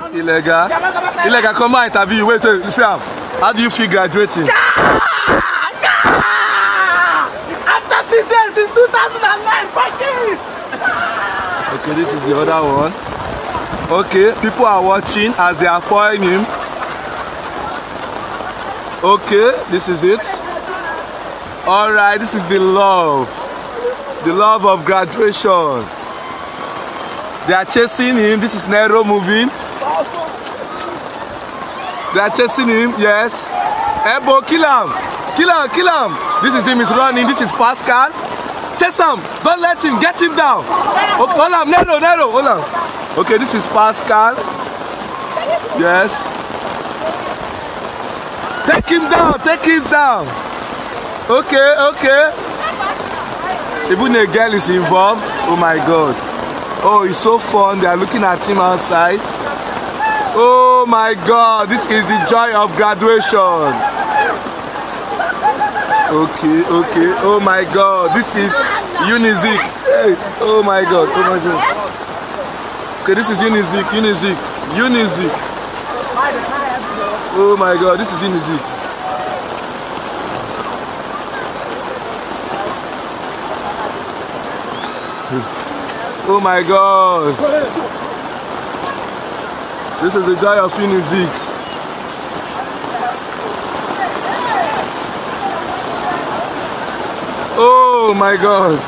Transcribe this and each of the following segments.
Illegal. Illegal, come on, interview. Wait, Sam. How do you feel graduating? After 6 years in 2009, fucking! Okay, this is the other one. Okay, people are watching as they are pouring him. Okay, this is it. Alright, this is the love. The love of graduation. They are chasing him. This is Nero moving. They are chasing him, yes. Ebo, kill him. Kill him, kill him. This is him, he's running. This is Pascal. Chase him. Don't let him. Get him down. Okay, hold on, Nero, hold on. Okay, this is Pascal. Yes. Take him down, take him down. Okay, okay. Even a girl is involved. Oh my God. Oh, it's so fun. They are looking at him outside. Oh my God. This is the joy of graduation. Okay, okay. Oh my God. This is Unizik. Hey. Oh my God. Oh my God. Okay, this is Unizik. Oh my God. This is Unizik. Oh my God. This is the joy of Unizik. Oh my God.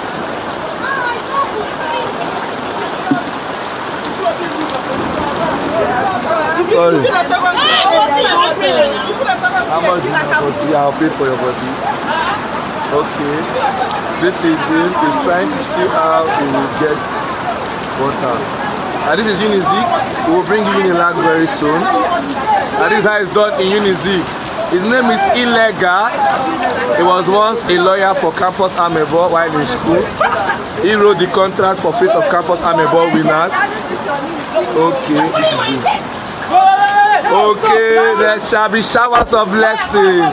Sorry. How much is your body? I'll pay for your body. Okay. This is him. He's trying to see how he will get water. And this is Unizik. We will bring you Unilag very soon. And this is how it's done in Unizik. His name is Illegal. He was once a lawyer for Campus Amebo while in school. He wrote the contract for Face of Campus Amebo winners. Okay, this is him. Okay, there shall be showers of blessing.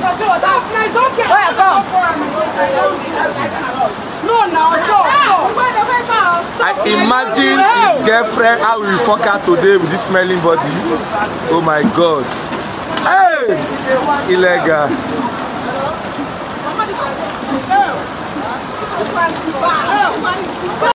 I imagine his girlfriend how we will fuck her today with this smelling body. Oh my God. Hey! Illegal.